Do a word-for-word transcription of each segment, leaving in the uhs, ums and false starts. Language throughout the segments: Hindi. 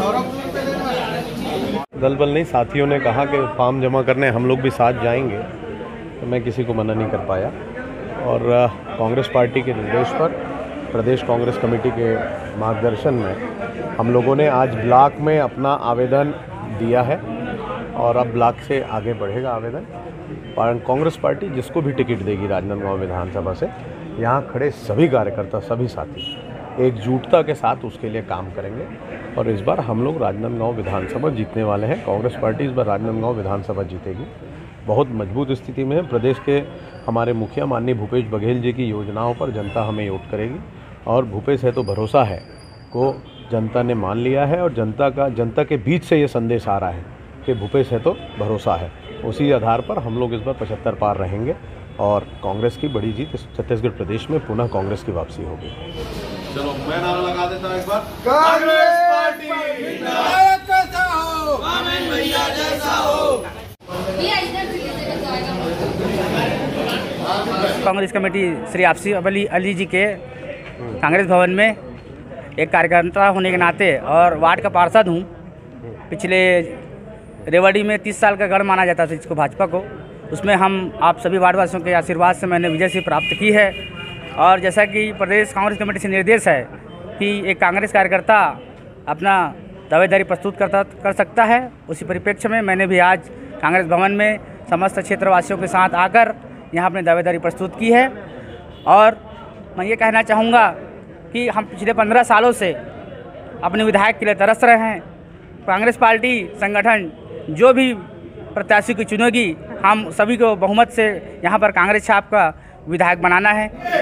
दल बल नहीं, साथियों ने कहा कि फॉर्म जमा करने हम लोग भी साथ जाएंगे, तो मैं किसी को मना नहीं कर पाया। और कांग्रेस पार्टी के निर्देश पर प्रदेश कांग्रेस कमेटी के मार्गदर्शन में हम लोगों ने आज ब्लॉक में अपना आवेदन दिया है और अब ब्लॉक से आगे बढ़ेगा आवेदन। कांग्रेस पार्टी जिसको भी टिकट देगी राजनांदगांव विधानसभा से, यहाँ खड़े सभी कार्यकर्ता, सभी साथी एकजुटता के साथ उसके लिए काम करेंगे और इस बार हम लोग राजनांदगांव विधानसभा जीतने वाले हैं। कांग्रेस पार्टी इस बार राजनांदगांव विधानसभा जीतेगी, बहुत मजबूत स्थिति में है। प्रदेश के हमारे मुखिया माननीय भूपेश बघेल जी की योजनाओं पर जनता हमें वोट करेगी और भूपेश है तो भरोसा है को जनता ने मान लिया है और जनता का जनता के बीच से ये संदेश आ रहा है कि भूपेश है तो भरोसा है। उसी आधार पर हम लोग इस बार पचहत्तर पार रहेंगे और कांग्रेस की बड़ी जीत छत्तीसगढ़ प्रदेश में पुनः कांग्रेस की वापसी होगी। चलो मैं नारा लगा देता हूं एक बार, कांग्रेस पार्टी विधायक कैसा हो, आमीन भैया जैसा हो। कांग्रेस कमेटी श्री आपसी अली अली जी के कांग्रेस भवन में एक कार्यकर्ता होने के नाते और वार्ड का पार्षद हूँ। पिछले रेवाड़ी में तीस साल का गढ़ माना जाता था जिसको भाजपा को, उसमें हम आप सभी वार्डवासियों के आशीर्वाद से मैंने विजय से प्राप्त की है। और जैसा कि प्रदेश कांग्रेस कमेटी से निर्देश है कि एक कांग्रेस कार्यकर्ता अपना दावेदारी प्रस्तुत करता कर सकता है, उसी परिप्रेक्ष्य में मैंने भी आज कांग्रेस भवन में समस्त क्षेत्रवासियों के साथ आकर यहाँ अपनी दावेदारी प्रस्तुत की है। और मैं ये कहना चाहूँगा कि हम पिछले पंद्रह सालों से अपने विधायक के लिए तरस रहे हैं। कांग्रेस पार्टी संगठन जो भी प्रत्याशी को चुनेगी, हम सभी को बहुमत से यहाँ पर कांग्रेस छाप का विधायक बनाना है।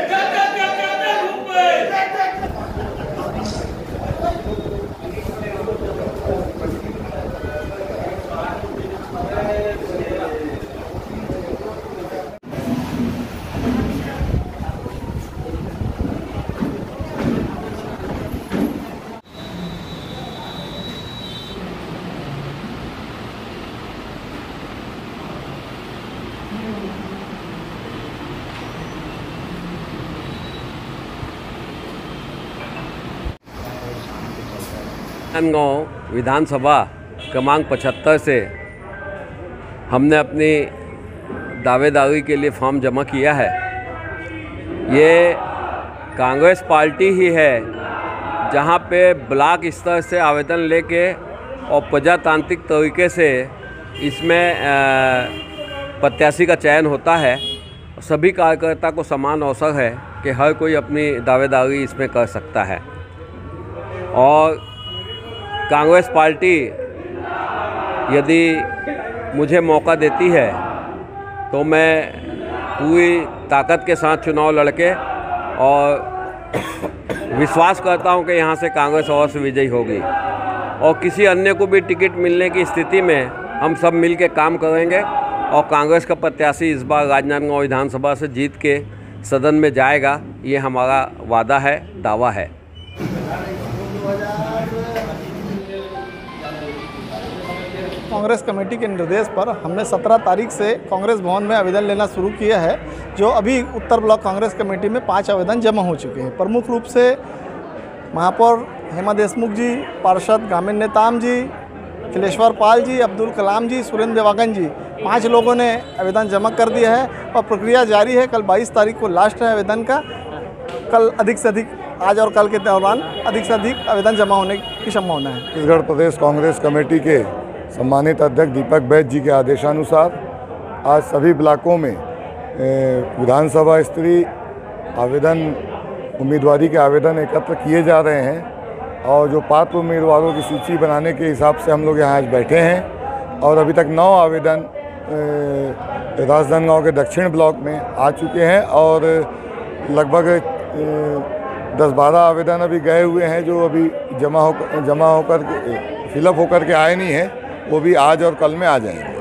राजनांदगांव विधानसभा क्रमांक पचहत्तर से हमने अपनी दावेदारी के लिए फॉर्म जमा किया है। ये कांग्रेस पार्टी ही है जहां पे ब्लॉक स्तर से आवेदन लेके और प्रजातांत्रिक तरीके से इसमें प्रत्याशी का चयन होता है। सभी कार्यकर्ता को समान अवसर है कि हर कोई अपनी दावेदारी इसमें कर सकता है और कांग्रेस पार्टी यदि मुझे मौका देती है तो मैं पूरी ताकत के साथ चुनाव लड़के और विश्वास करता हूं कि यहां से कांग्रेस अवश्य विजयी होगी और किसी अन्य को भी टिकट मिलने की स्थिति में हम सब मिल के काम करेंगे और कांग्रेस का प्रत्याशी इस बार राजनांदगांव विधानसभा से जीत के सदन में जाएगा, ये हमारा वादा है, दावा है। कांग्रेस कमेटी के निर्देश पर हमने सत्रह तारीख से कांग्रेस भवन में आवेदन लेना शुरू किया है, जो अभी उत्तर ब्लॉक कांग्रेस कमेटी में पाँच आवेदन जमा हो चुके हैं। प्रमुख रूप से महापौर हेमा देशमुख जी, पार्षद गामिन नेताम जी, खिलेश्वर पाल जी, अब्दुल कलाम जी, सुरेंद्र देवागन जी, पाँच लोगों ने आवेदन जमा कर दिया है और प्रक्रिया जारी है। कल बाईस तारीख को लास्ट है आवेदन का। कल अधिक से अधिक, आज और कल के दौरान अधिक से अधिक आवेदन जमा होने की संभावना है। छत्तीसगढ़ प्रदेश कांग्रेस कमेटी के सम्मानित अध्यक्ष दीपक बैद जी के आदेशानुसार आज सभी ब्लॉकों में विधानसभा स्तरीय आवेदन उम्मीदवारी के आवेदन एकत्र किए जा रहे हैं और जो पात्र उम्मीदवारों की सूची बनाने के हिसाब से हम लोग यहाँ आज बैठे हैं और अभी तक नौ आवेदन राजनांदगांव के दक्षिण ब्लॉक में आ चुके हैं और लगभग दस बारह आवेदन अभी गए हुए हैं जो अभी जमा हो जमा होकर फिलअप होकर के आए नहीं हैं, वो भी आज और कल में आ जाएंगे।